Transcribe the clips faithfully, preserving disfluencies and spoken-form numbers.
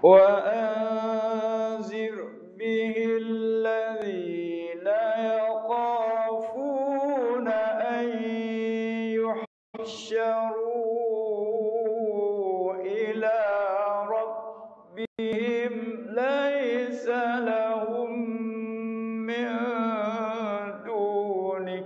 وأنذر به الذين يخافون أن يحشروا إلى ربهم ليس لهم من دونه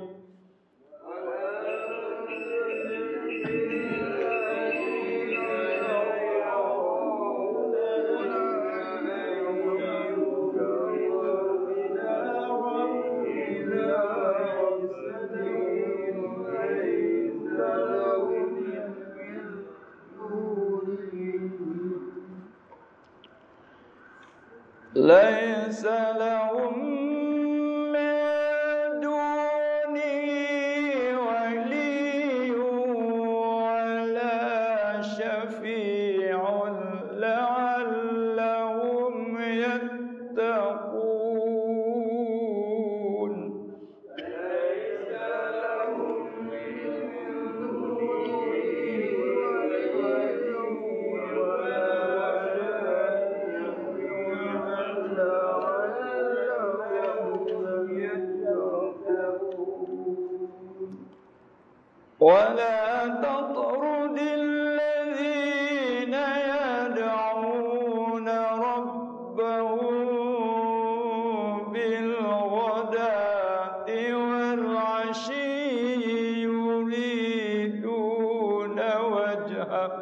ليس لهم من دونه ولي ولا شفيع لعلهم يتقون ليس لهم من ولا تطرد الذين يدعون ربهم بالغداة والعشي يريدون وجهه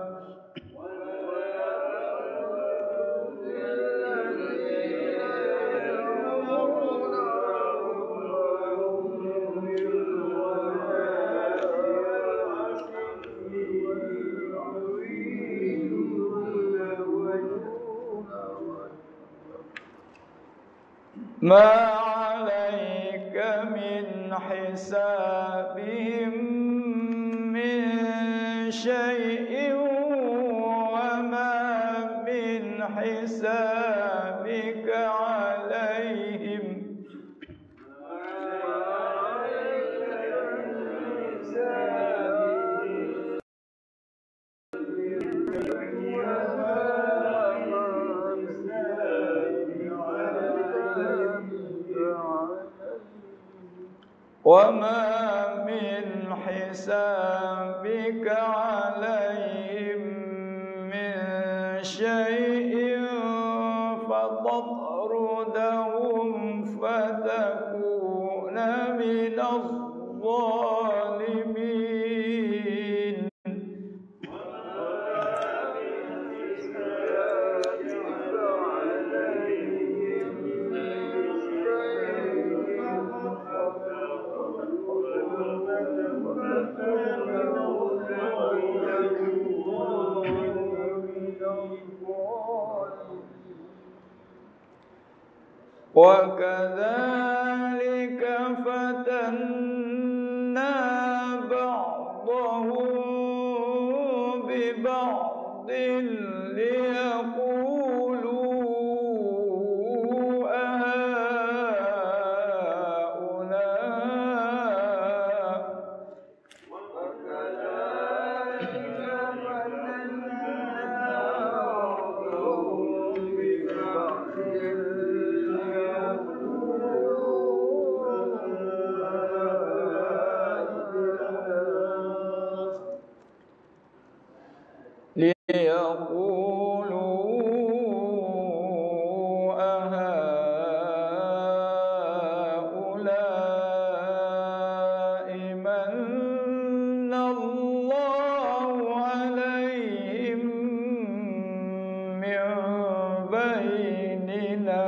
ما عليك من حسابهم من شيء وما من حسابك عليهم وما من حسابك عليهم من شيء فتطردهم فتكون من الظالمين وكذلك فتنا بعضهم ببعض ليقولوا أهؤلاء ليقولوا أهؤلاء من الله عليهم من بيننا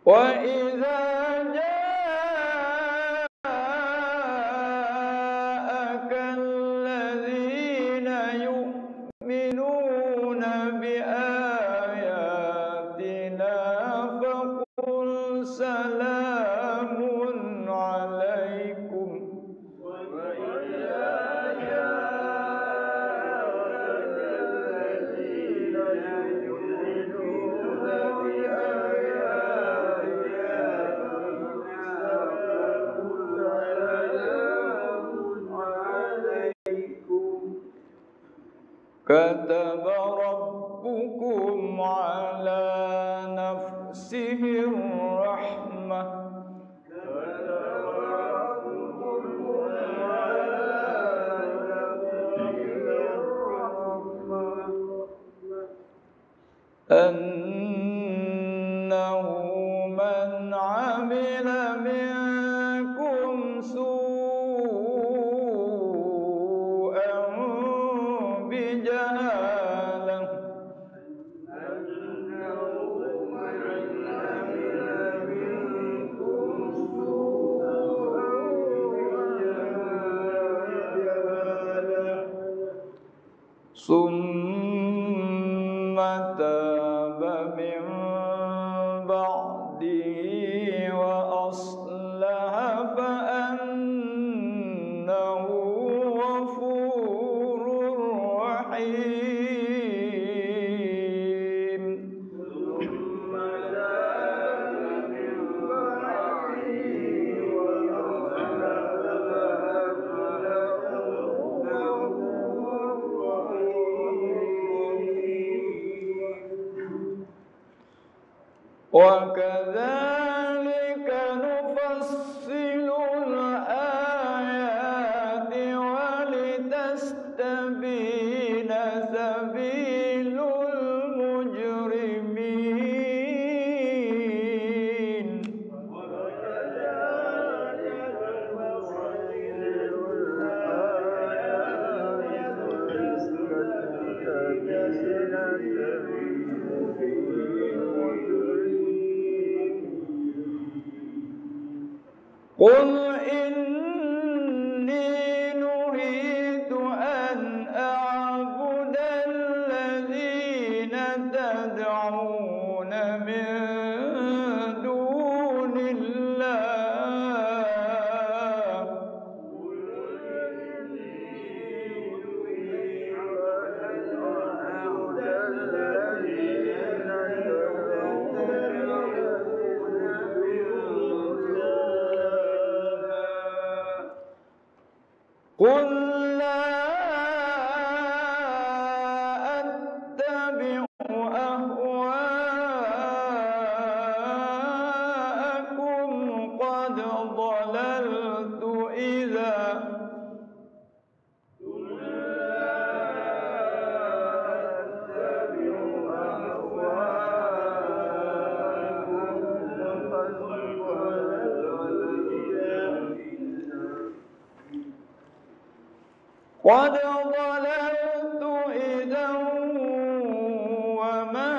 وإذا جاءك الذين يؤمنون بآياتنا فقل سلام عليكم كتب ربكم على نفسه الرحمة أنه من عمل منكم سوءا بجهالة ثم تاب من بعده وأصلح فأنه غفور رحيم وكذلك نفصل الآيات ولتستبين سبيل المجرمين قل إني نهيت أن أعبد الذين تدعون من دون الله قل لا أتبع أهواءكم قد ضللت إذا قد ضللت إذا وما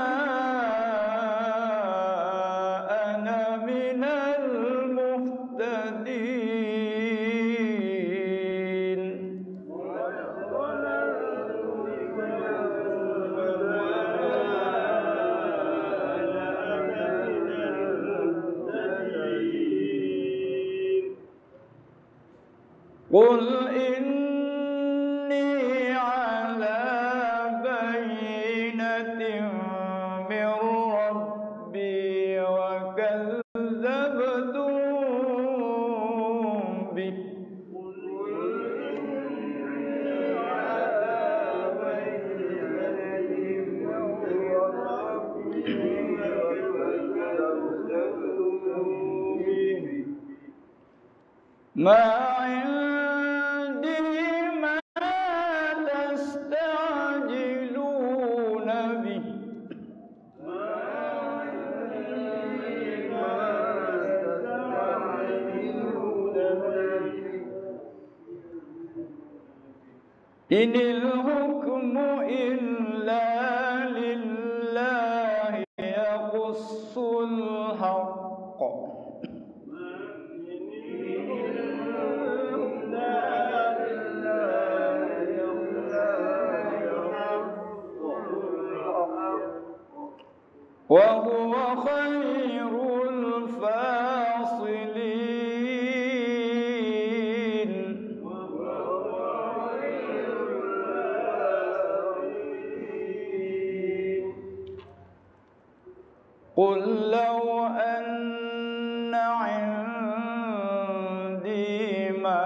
أنا من المهتدين قل إني على بينة من ربي وكذبتم به ما عندي ما تستعجلون به إن الحكم إلا لله يقص الحق wa huwa khairul fasilin. Qul law anna 'indi ma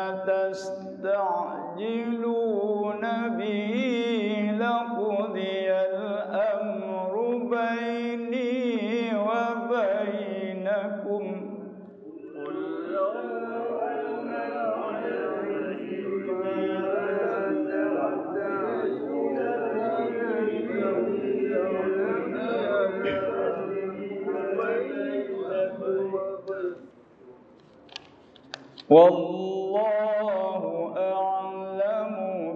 tasta'jiluna bihi laqudiyal amru baini wa bainakum. Qul law anna 'indi ma tasta'jiluna wallahu a'lamu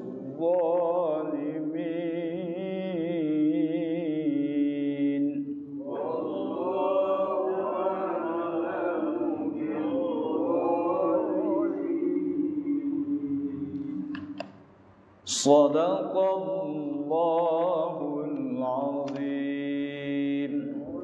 bizzalimin. Wallahu a'lamu bizzalimin. Shadaqallahul azim.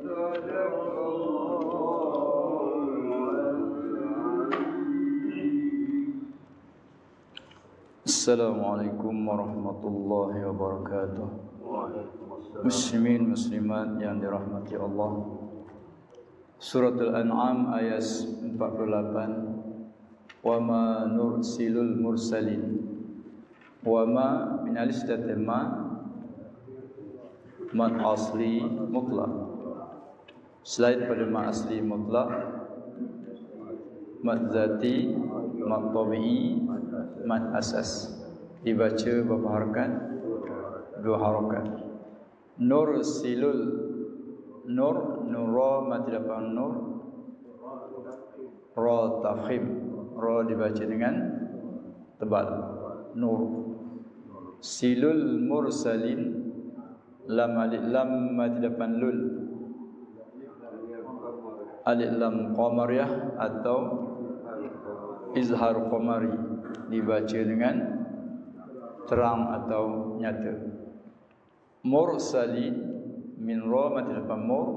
Assalamualaikum warahmatullahi wabarakatuh. Muslimin muslimat yang dirahmati Allah. Suratul An'am ayat empat puluh lapan. Wa ma nursilul mursalin. Wa ma min alistati ma man asli mutlaq. Selain pada ma asli mutlaq, mad zati, mad tabi'i, mad asas. Dibaca berapa harakat? Dua harakat. Nur silul, nur, nurra mati depan nur, ra tafkhim, ra dibaca dengan tebal, nur. Silul mursalin, lam alif lam mati depan lul, alif lam qamariyah atau izhar qamari, dibaca dengan terang atau nyata. Mursalin min ra mati depan mur,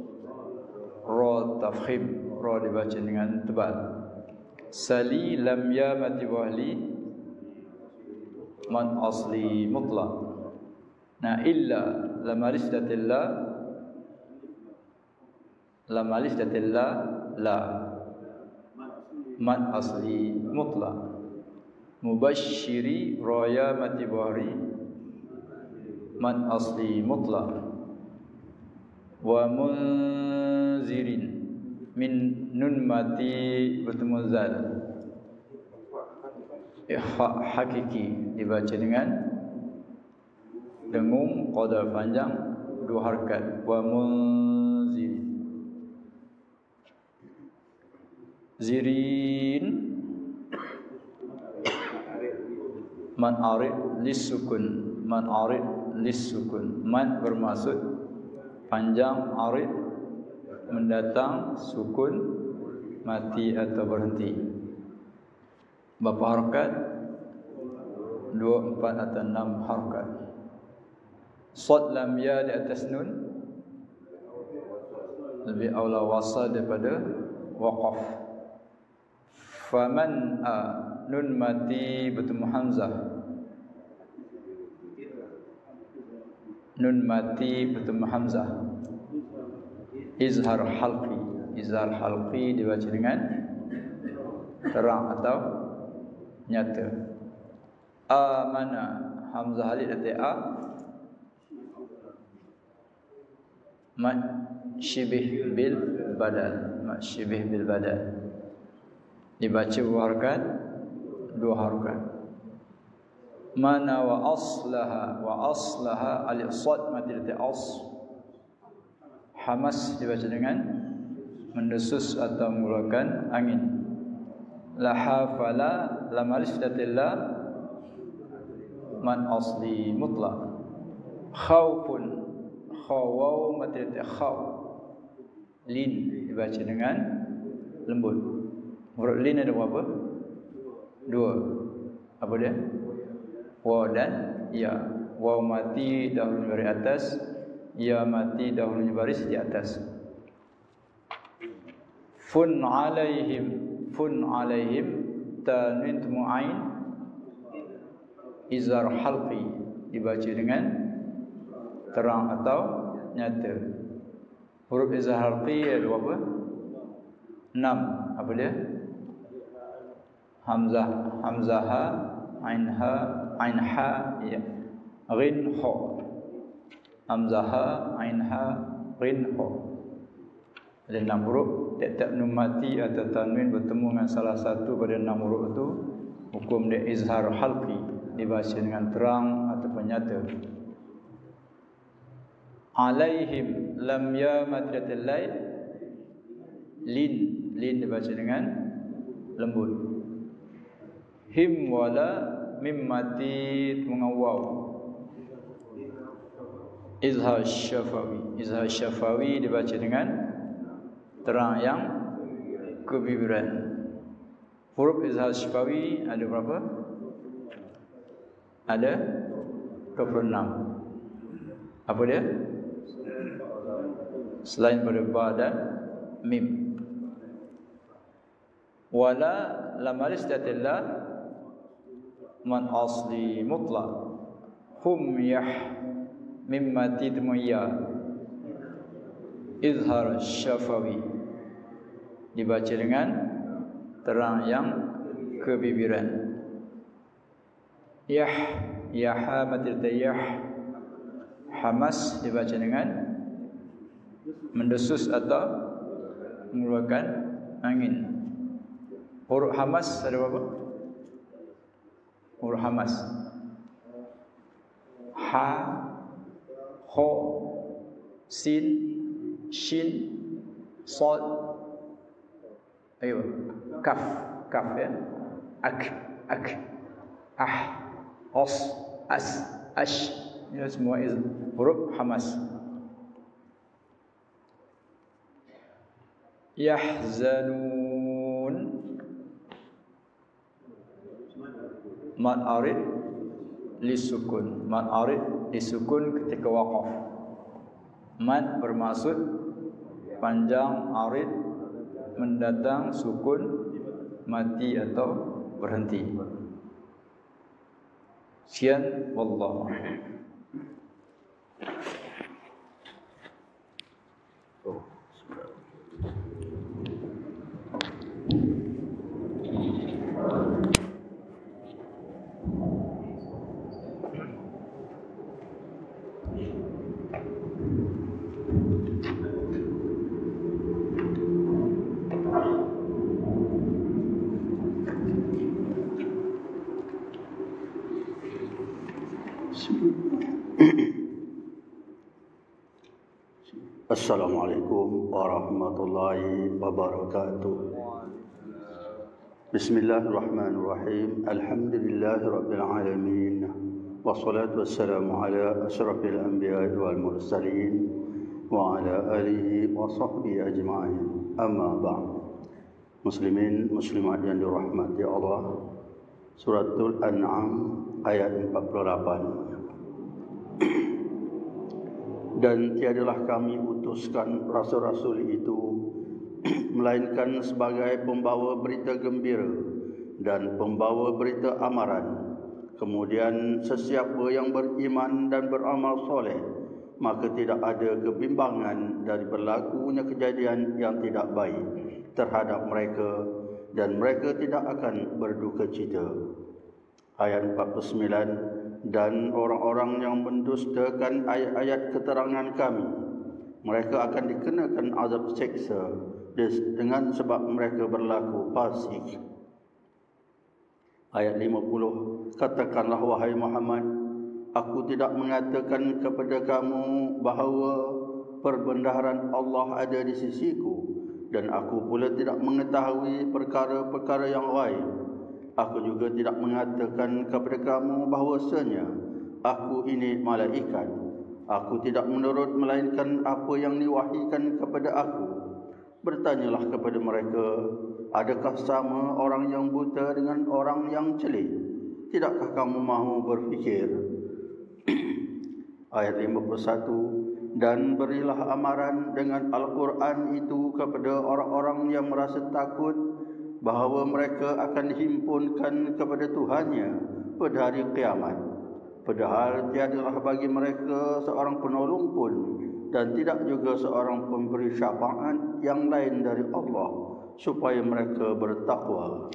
ra tafkhim, ra dibaca dengan tebal. Sali lam ya mati wahli, man asli mutlaq. Nah, illa lam alif datilla, lam alif datilla la, man asli mutlaq. Mubashshiri raya mati bahri, man asli mutlaq. Wa munzirin min nun mati bertemu zal, eh, hakiki, dibaca dengan dengung qadar panjang dua harakat. Wa munzirin, zirin man arid lisukun, man arid lisukun. Man bermaksud panjang, arid mendatang, sukun mati atau berhenti. Berapa harakat? Dua, empat atau enam harakat. Sad lam ya di atas nun lebih aula wasal daripada waqaf. Faman a, nun mati bertemu hamzah, nun mati bertemu hamzah. Izhar halqi, izhar halqi dibaca dengan terang atau nyata. Amana, hamzah alif dan a, mat syibih bil badal, mat syibih bil badal, dibaca dua harakat, dua harakat. Mana wa aslaha, wa aslaha alif sad mati dari as. Hamas dibaca dengan mendesus atau mengeluarkan angin. La hafala lam alif datillah, man asli mutlaq. Khaufun, khawaw mati dari khaw, lin dibaca dengan lembut. Huruf lin ada berapa? Dua. Apa dia? Waw dan ya. Waw mati dahulunya baris atas, ya mati dahulunya baris di atas. Fun alaihim, fun alaihim, tanwin mu'ain izhar halqi, dibaca dengan terang atau nyata. Huruf izhar halqi ada berapa? Enam. Apa dia? Hamzah, hamzah, ain ha, ain ha, ya. Ghin ha. Hamzah, ain ha, ghin ha. Ada enam huruf. Tiap-tiap nun mati atau tanwin bertemu dengan salah satu pada enam huruf itu, hukum dia izhar halqi, dibaca dengan terang ataupun nyata. Alaihim lam ya matidatil lail, lin, lin dibaca dengan lembut. Him wala mim mati mengawaw, izhar syafawi, izhar syafawi dibaca dengan terang yang kebibiran. Huruf izhar syafawi ada berapa? Ada dua puluh enam. Apa dia? Selain pada ba dan mim. Wala lam alistatillah man asli mutlaq. Hum yah mimma tidmuya, izhar syafawi, dibaca dengan terang yang kebibiran. Yah, yaha matilta yah, hamas dibaca dengan mendesus atau mengeluarkan angin. Huruf hamas ada berapa? Huruf hamas ha, ho, sin, shin, sad, ayo, kaf, kaf ya, ak, ak, ah, os, as, ash, ini semua is huruf hamas. Yahzanun, mad arid lisukun, mad arid disukun ketika waqaf. Mad bermaksud panjang, arid mendatang, sukun mati atau berhenti. Sekian, wallahu a'lam. Assalamualaikum warahmatullahi wabarakatuh. Bismillahirrahmanirrahim. Alhamdulillahirabbil alamin. Wassalatu wassalamu ala asyrafil anbiya'i wal mursalin wa ala alihi wa sahbihi ajma'in. Amma ba'd. Muslimin muslimat yang dirahmati Allah. Suratul An'am ayat empat puluh lapan. Dan tiadalah kami utuskan rasul-rasul itu melainkan sebagai pembawa berita gembira dan pembawa berita amaran. Kemudian sesiapa yang beriman dan beramal soleh, maka tidak ada kebimbangan dari berlakunya kejadian yang tidak baik terhadap mereka, dan mereka tidak akan berduka cita. Ayat empat puluh sembilan. Dan orang-orang yang mendustakan ayat-ayat keterangan kami, mereka akan dikenakan azab seksa dengan sebab mereka berlaku fasik. Ayat lima puluh. Katakanlah wahai Muhammad, aku tidak mengatakan kepada kamu bahawa perbendaharaan Allah ada di sisiku, dan aku pula tidak mengetahui perkara-perkara yang lain. Aku juga tidak mengatakan kepada kamu bahawasanya aku ini malaikat. Aku tidak menurut melainkan apa yang diwahyukan kepada aku. Bertanyalah kepada mereka, adakah sama orang yang buta dengan orang yang celik? Tidakkah kamu mahu berfikir? Ayat lima puluh satu, dan berilah amaran dengan Al-Quran itu kepada orang-orang yang merasa takut bahawa mereka akan dihimpunkan kepada Tuhannya pada hari kiamat. Padahal tiadalah bagi mereka seorang penolong pun dan tidak juga seorang pemberi syafaat yang lain dari Allah supaya mereka bertakwa.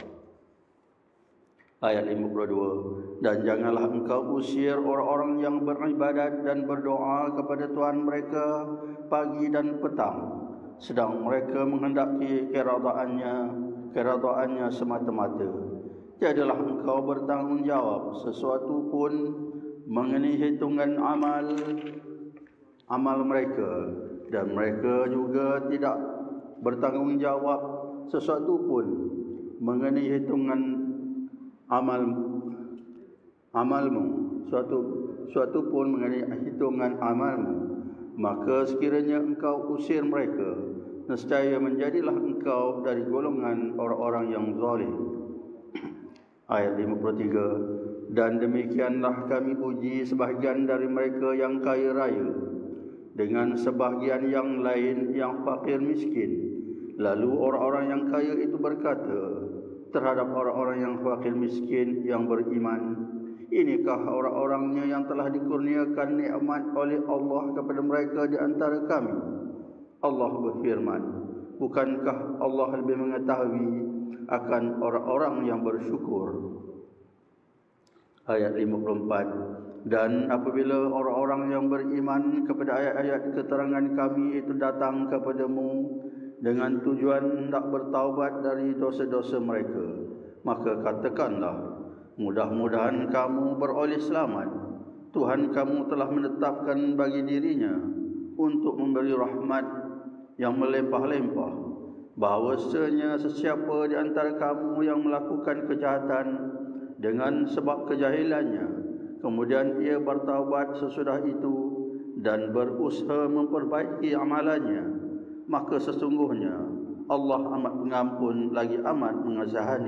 Ayat lima puluh dua, dan janganlah engkau usir orang-orang yang beribadat dan berdoa kepada Tuhan mereka pagi dan petang, sedang mereka menghendaki keredaannya, keredaannya semata-mata. Tiadalah engkau bertanggungjawab sesuatu pun mengenai hitungan amal amal mereka, dan mereka juga tidak bertanggungjawab sesuatu pun mengenai hitungan amal amalmu suatu suatu pun mengenai hitungan amalmu. Maka sekiranya engkau usir mereka, nescaya menjadilah engkau dari golongan orang-orang yang zalim. Ayat lima puluh tiga, dan demikianlah kami uji sebahagian dari mereka yang kaya raya dengan sebahagian yang lain yang fakir miskin. Lalu orang-orang yang kaya itu berkata terhadap orang-orang yang fakir miskin yang beriman, inikah orang-orangnya yang telah dikurniakan nikmat oleh Allah kepada mereka di antara kami? Allah berfirman, bukankah Allah lebih mengetahui akan orang-orang yang bersyukur? Ayat lima puluh empat, dan apabila orang-orang yang beriman kepada ayat-ayat keterangan kami itu datang kepadamu dengan tujuan hendak bertaubat dari dosa-dosa mereka, maka katakanlah, mudah-mudahan kamu beroleh selamat. Tuhan kamu telah menetapkan bagi dirinya untuk memberi rahmat yang melimpah-limpah, bahawasanya sesiapa di antara kamu yang melakukan kejahatan dengan sebab kejahilannya, kemudian ia bertaubat sesudah itu dan berusaha memperbaiki amalannya, maka sesungguhnya Allah amat pengampun lagi amat mengasihani.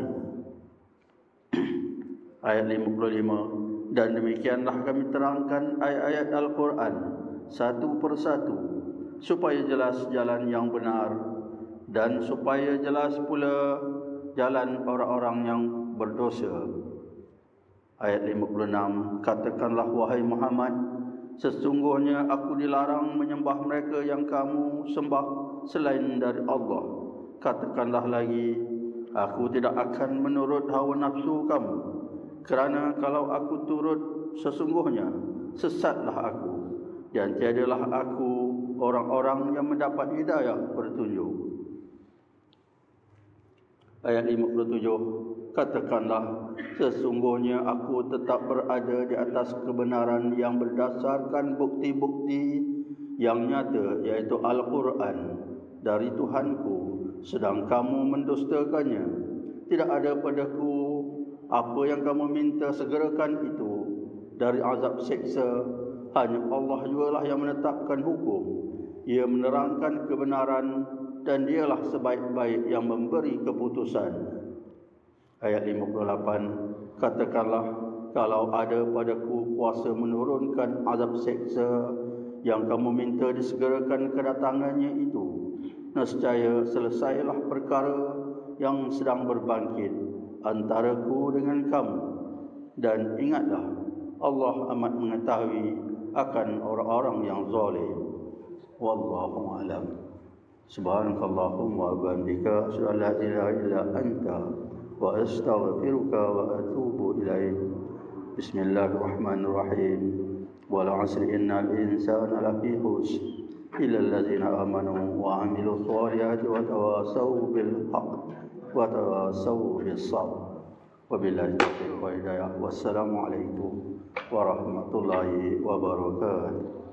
Ayat lima puluh lima, dan demikianlah kami terangkan ayat-ayat Al-Quran satu persatu supaya jelas jalan yang benar dan supaya jelas pula jalan orang-orang yang berdosa. Ayat lima puluh enam, katakanlah wahai Muhammad, sesungguhnya aku dilarang menyembah mereka yang kamu sembah selain dari Allah. Katakanlah lagi, aku tidak akan menurut hawa nafsu kamu, kerana kalau aku turut, sesungguhnya sesatlah aku, dan tiadalah aku orang-orang yang mendapat hidayah petunjuk. Ayat lima puluh tujuh, katakanlah, sesungguhnya aku tetap berada di atas kebenaran yang berdasarkan bukti-bukti yang nyata, yaitu Al-Quran dari Tuhanku, sedang kamu mendustakannya. Tidak ada padaku apa yang kamu minta segerakan itu dari azab seksa. Hanya Allah jugalah yang menetapkan hukum. Ia menerangkan kebenaran dan dialah sebaik-baik yang memberi keputusan. Ayat lima puluh lapan, katakanlah, kalau ada padaku kuasa menurunkan azab seksa yang kamu minta disegerakan kedatangannya itu, nescaya selesailah perkara yang sedang berbangkit antaraku dengan kamu. Dan ingatlah, Allah amat mengetahui akan orang-orang yang zalim. Wallahu a'lam. Subhanakallahumma wa bihamdika, asyhadu an la ilaha illa anta, wa astaghfiruka wa atubu ilaik. Bismillahirrahmanirrahim. Wal 'asri innal insana lafi khusr illa allazina amanu wa 'amilus solihati wa tawasaw bil haqq wa tawasaw bis sabr. Wabillahi taufiq wal hidayah. Wassalamu alaikum warahmatullahi wabarakatuh.